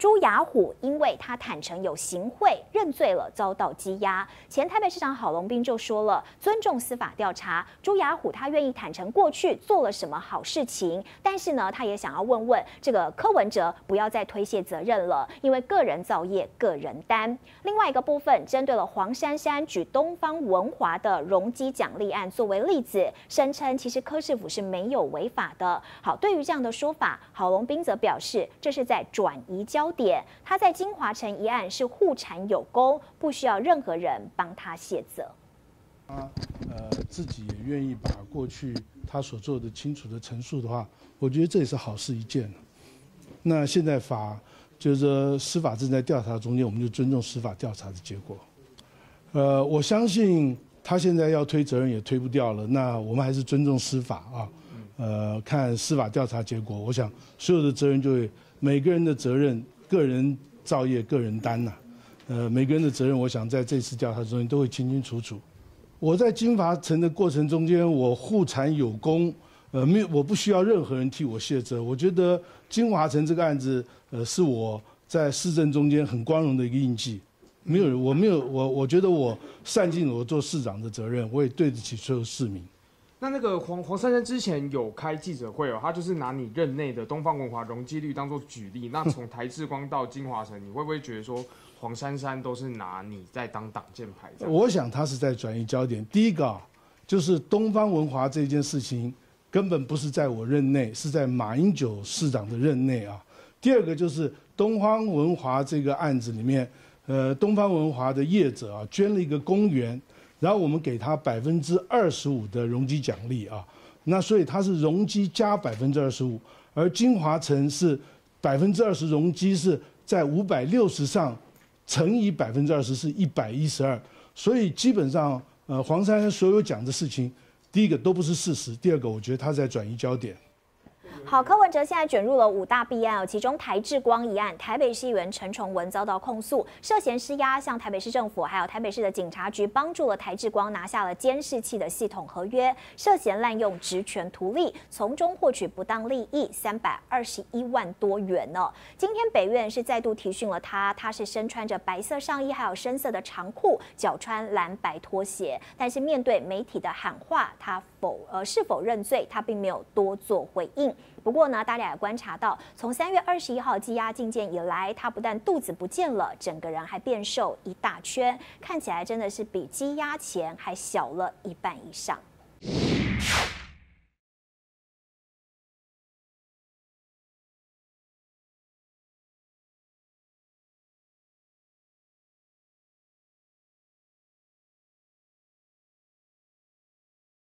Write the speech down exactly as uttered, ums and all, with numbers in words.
朱雅虎因为他坦诚有行贿认罪了，遭到羁押。前台北市长郝龙斌就说了，尊重司法调查。朱雅虎他愿意坦诚过去做了什么好事情，但是呢，他也想要问问这个柯文哲不要再推卸责任了，因为个人造业个人担。另外一个部分，针对了黄珊珊举东方文华的容积奖励案作为例子，声称其实柯市府是没有违法的。好，对于这样的说法，郝龙斌则表示，这是在转移焦点。他在金华城一案是护产有功，不需要任何人帮他卸责。 他呃自己也愿意把过去他所做的清楚的陈述的话，我觉得这也是好事一件。那现在法就是说司法正在调查中间，我们就尊重司法调查的结果。呃，我相信他现在要推责任也推不掉了，那我们还是尊重司法啊。呃，看司法调查结果，我想所有的责任就会每个人的责任，个人造业个人担呐、啊。呃，每个人的责任，我想在这次调查中间都会清清楚楚。我在金华城的过程中间，我护产有功，呃，没有，我不需要任何人替我卸责。我觉得金华城这个案子，呃，是我在市政中间很光荣的一个印记。没有人，我没有，我我觉得我善尽了我做市长的责任，我也对得起所有市民。 那那个黄黄珊珊之前有开记者会哦，他就是拿你任内的东方文华容积率当做举例。那从台智光到金华城，你会不会觉得说黄珊珊都是拿你在当挡箭牌？ 我想他是在转移焦点。第一个啊，就是东方文华这件事情根本不是在我任内，是在马英九市长的任内啊。第二个就是东方文华这个案子里面，呃，东方文华的业者啊捐了一个公园。然后我们给他百分之二十五的容积奖励啊，那所以它是容积加百分之二十五，而金华城是百分之二十容积是在五百六十上乘以百分之二十是一百一十二，所以基本上呃黄珊珊所有讲的事情，第一个都不是事实，第二个我觉得他在转移焦点。 好，柯文哲现在卷入了五大弊案哦，其中台智光一案，台北市议员陈崇文遭到控诉，涉嫌施压，向台北市政府还有台北市的警察局帮助了台智光拿下了监视器的系统合约，涉嫌滥用职权图利，从中获取不当利益三百二十一万多元呢。今天北院是再度提讯了他，他是身穿着白色上衣，还有深色的长裤，脚穿蓝白拖鞋，但是面对媒体的喊话，他否呃是否认罪，他并没有多做回应。不过呢，大家也观察到，从三月二十一号羁押禁见以来，他不但肚子不见了，整个人还变瘦一大圈，看起来真的是比羁押前还小了一半以上。